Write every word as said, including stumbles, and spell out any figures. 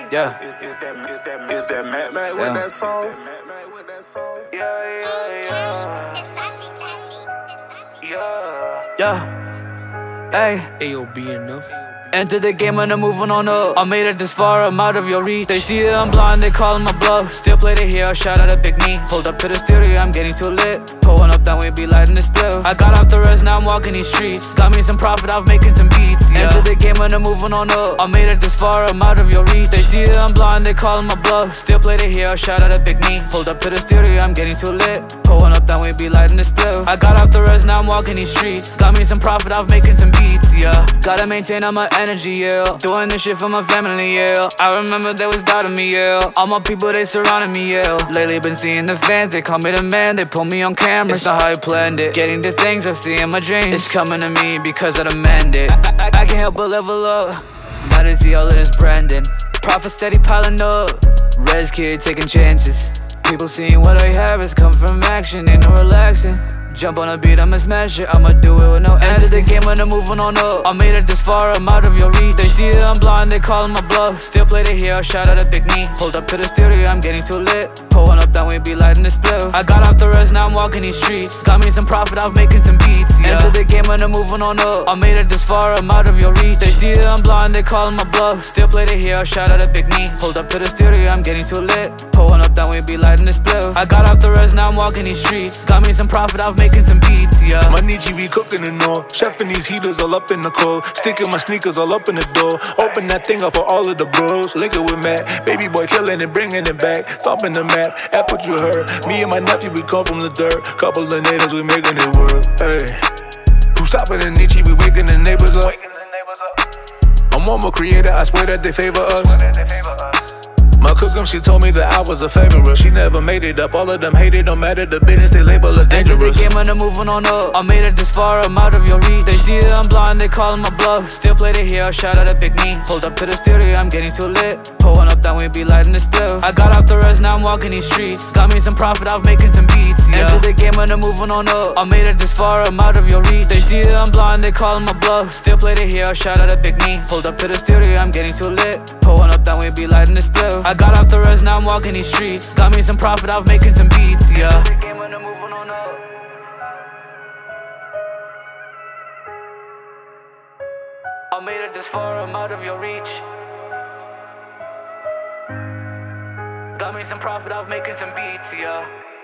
Yeah. Is, is that is that is that Mattmac with that sauce? Yeah, yeah, yeah. Yeah. Hey. A O B enough. Enter the game and I'm moving on up. I made it this far, I'm out of your reach. They see that I'm blind, they call my bluff. Still play the hero, shout out a big knee. Hold up to the studio, I'm getting too lit. Pulling up, then we be lighting the spliff. I got off the rest, now I'm walking these streets. Got me some profit, I'm making some beats. Yeah. Enter the game and I'm moving on up. I made it this far, I'm out of your reach. They see that I'm blind, they call my bluff. Still play the hero, shout out a big knee. Hold up to the studio, I'm getting too lit. Pulling up, then we be lighting the spliff. I got off the rest, now I'm walking these streets. Got me some profit, I'm making some beats. Yeah. Gotta maintain all my energy, yeah. Doing this shit for my family, yeah. I remember they was doubting me, yeah. All my people, they surrounded me, yeah. Lately been seeing the fans, they call me the man. They pull me on camera, it's not how I planned it. Getting the things I see in my dreams, it's coming to me because I demand it. I, I, I can't help but level up. Now they see all of this branding. Profit steady piling up. Rez kid taking chances. People seeing what I have has come from action, ain't no relaxing. Jump on a beat, I'ma smash it, I'ma do it with no asking. Enter the game when I'm moving on up. I made it this far, I'm out of your reach. They see that I'm blind, they call my bluff. Still play the hero, shout out a big knee. Hold up to the studio, I'm getting too lit. Pulling up, then we be lighting the spliff. I got off the rest, now I'm walking these streets. Got me some profit, I'm making some beats, yeah. Enter the game when I'm moving on up. I made it this far, I'm out of your reach. They see that I'm blind, they call my bluff. Still play the hero, shout out a big knee. Hold up to the studio, I'm getting too lit. Pulling up, then we be lighting the spliff. I got off the rest, now I'm walking these streets. Got me some profit, I'm making some beats, yeah. My neech be cooking the north, chefing these heaters all up in the cold, sticking my sneakers all up in the door. Open that thing up for all of the bros. Link it with Matt, baby boy killing it, bringing it back, stomping the map. F what you heard. Me and my nephew, we come from the dirt. Couple of natives, we making it work. Hey, who's stopping the neech? We waking the neighbors up. I'm one more creator, I swear that they favor us. My cookum, she told me that I was a favorite. She never made it up, all of them hated, don't matter the business, they label us dangerous. Enter the game and I'm moving on up. I made it this far, I'm out of your reach. They see that I'm blind, they call my bluff. Still play the hero, shout out a big knee. Hold up to the studio, I'm getting too lit. Pulling up, then we be lighting the spliff. I got off the rest, now I'm walking these streets. Got me some profit, I'm making some beats, yeah. Enter the game and I'm moving on up. I made it this far, I'm out of your reach. They see that I'm blind, they call my bluff. Still play the hero, shout out a big knee. Hold up to the studio, I'm getting too lit. Pulling up, then we be lighting the spliff. I got off the rest, now I'm walking these streets. Got me some profit, I'm making some beats, yeah. I made it this far, I'm out of your reach. Got me some profit, I'm making some beats, yeah.